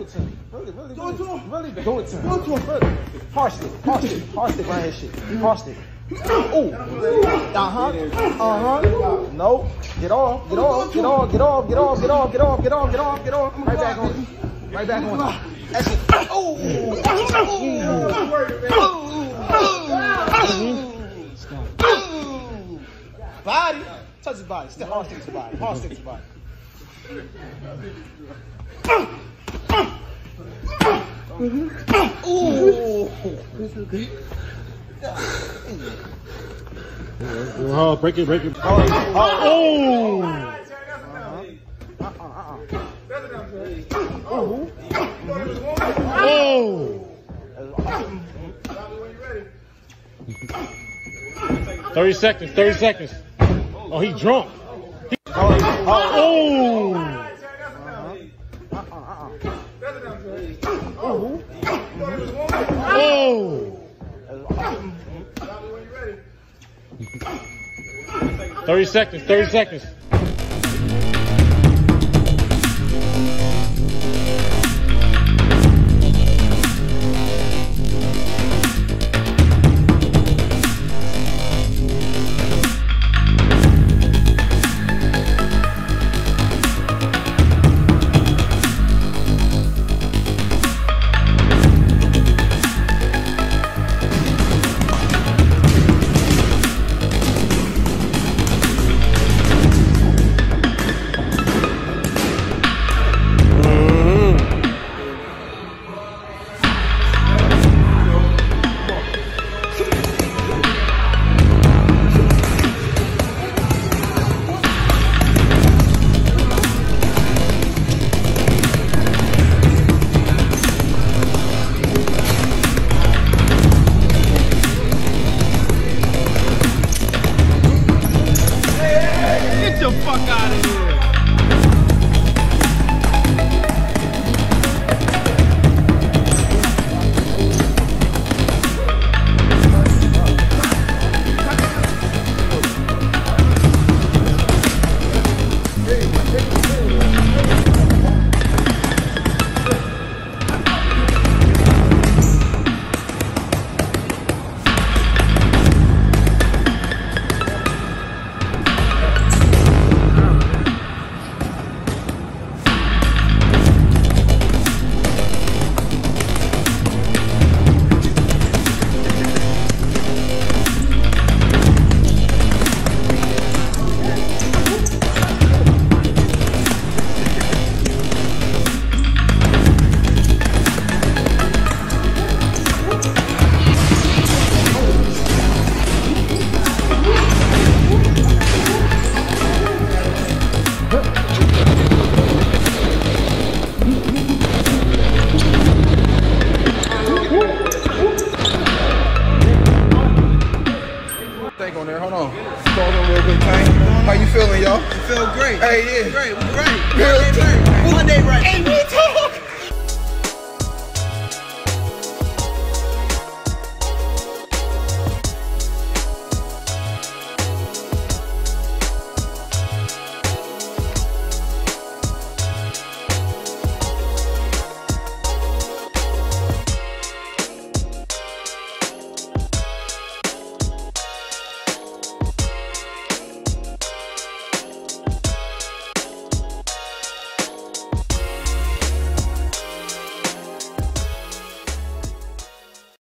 it to me. Really do it to me. Really. Hard stick around his shit. Hard stick. Ooh. No. Get off. Right back on. That's it. Oh. Body. Touch his body. Still hard stick to body. Ooh. Oh, break it. Oh. Oh. 30 seconds. Oh, he drunk. Oh. Oh. 30 seconds. How you feeling, y'all? Feel great. Hey, yeah. Great. One day right. Hey, we talk.